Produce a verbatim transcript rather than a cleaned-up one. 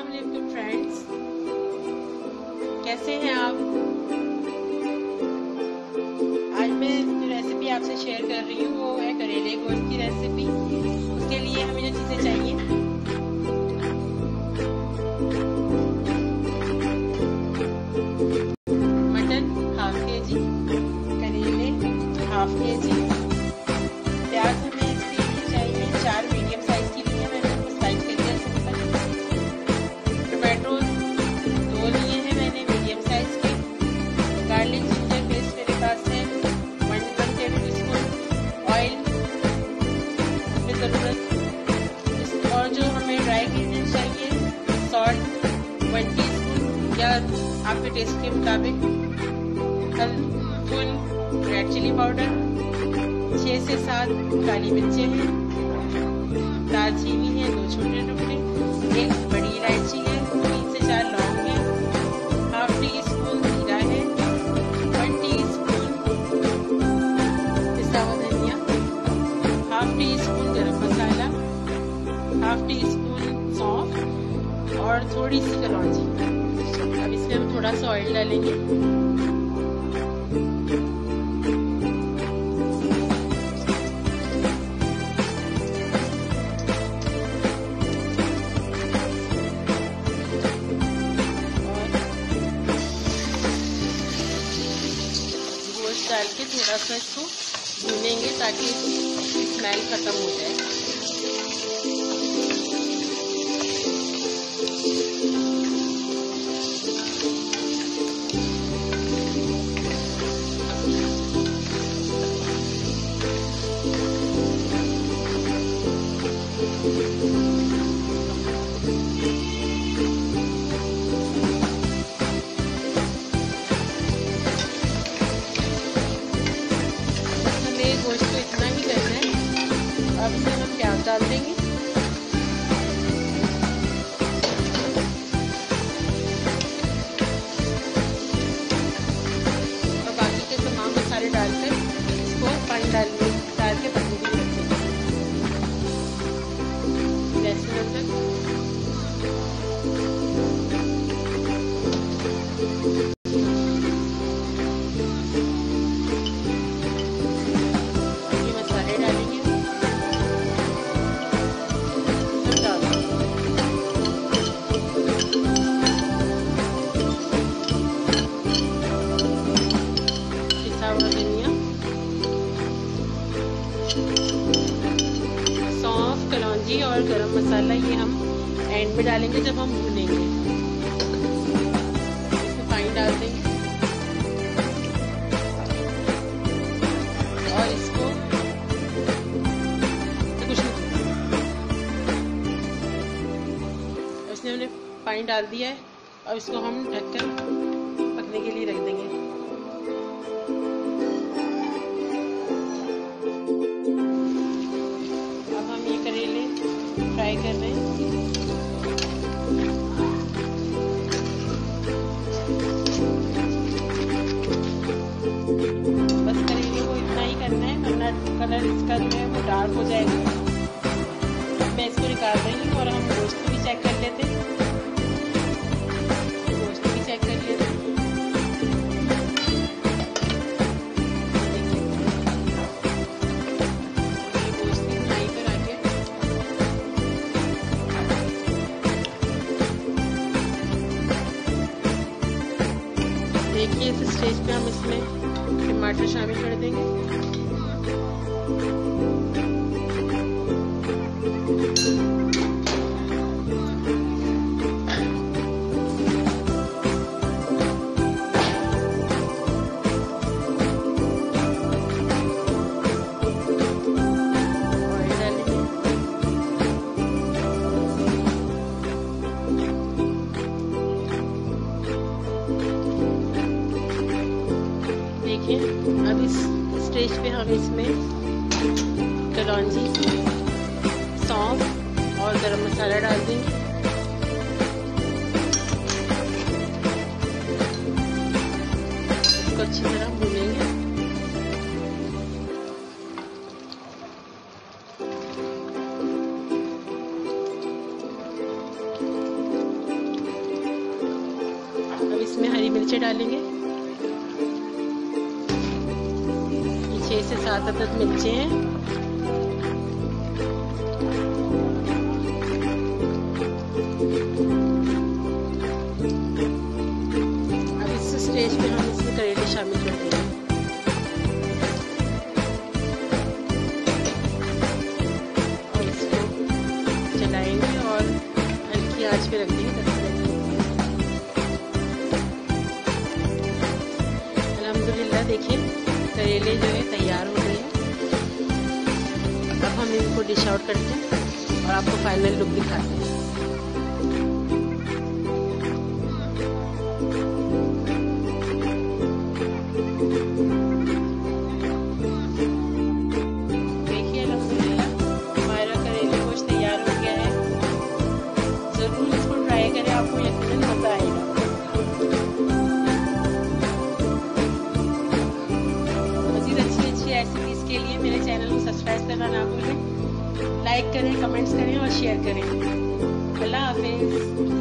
अस्सलामुअलैकुम फ्रेंड्स, कैसे हैं आप। आज मैं जो रेसिपी आपसे शेयर कर रही हूँ वो है करेले गोश्त की रेसिपी। उसके लिए हमें जो चीज़ें चाहिए, मटन हाफ के जी, करेले हाफ के जी, प्याज हमें इसके लिए चाहिए चार मीडियम साइज की लिए मैंने उसको स्लाइस कर दिया सिंपल। टोमेटो दो लिए हैं मैंने मीडियम साइज के। गार्लिक जिंजर पेस्ट मेरे पास है one one tablespoon. Oil में ज़रूरत, और जो हमें ड्राई इंग्रेडिएंट्स चाहिए, सॉल्ट वन टी स्पून या आपके टेस्ट के मुताबिक, फुल रेड चिली पाउडर, छः से सात काली मिर्चें हैं, दालचीनी है दो छोटे टुकड़े, एक बड़ी इलायची है, तीन से चार लौंग है, हाफ टी स्पून जीरा है, वन टी स्पून पिसा हुआ धनिया, हाफ टी स्पून गरम मसाला, हाफ टी स्पून सौंफ और थोड़ी सी कलौंजी। अब इसमें हम थोड़ा सा ऑयल डालेंगे। डाल के थोड़ा सा इसको भूनेंगे ताकि इसकी स्मेल खत्म हो जाए। गोश्त को इतना ही करना है। अब इसमें हम प्याज डाल देंगे। और बाकी के तमाम मसाले डालकर इसको पानी डाल डाल के पकने के लिए रखेंगे। लहसुन अदरक, सौंफ, कलौंजी और गरम मसाला ये हम एंड में डालेंगे जब हम भूनेंगे। इसमें पानी डाल देंगे और इसको कुछ नहीं, इसमें हमने पानी डाल दिया है और इसको हम ढककर पकने के लिए रख देंगे। करेले फ्राई कर रहे हैं। बस करेले को इतना ही करना है वरना कलर इसका जो है वो डार्क हो जाएगा। मैं इसको निकाल रही हूँ और हम गोश्त को भी चेक कर लेते हैं। गोश्त भी चेक कर लेते हैं। देखिए इस स्टेज पे हम इसमें टमाटर शामिल कर देंगे। ऑयल डालेंगे। देखिए अब इस स्टेज पे हम इसमें कलौंजी, सौंफ और गरम मसाला डाल देंगे। इसको अच्छी तरह भूनेंगे। इसमें हरी मिर्चें डालेंगे। छह से सात अदद मिर्चें हैं। अब इस स्टेज पे हम इसमें करेले शामिल कर देंगे। और इसको चलाएंगे और हल्की आंच पे रख देंगे दस मिनट। अल्हम्दुलिल्लाह देखिए करेले जो है तैयार हो गए हैं। अब हम इनको डिश आउट करते हैं और आपको फाइनल लुक दिखाते हैं। देखिए अल्हम्दुलिल्लाह हमारा करेले गोश्त तैयार हो गया है। जरूर इसको ट्राई करें, आपको यकीनन मजा आएगा। रेसिपीज के लिए मेरे चैनल को सब्सक्राइब करना ना भूलें। लाइक करें, कमेंट्स करें और शेयर करें। अल्लाह हाफिज़।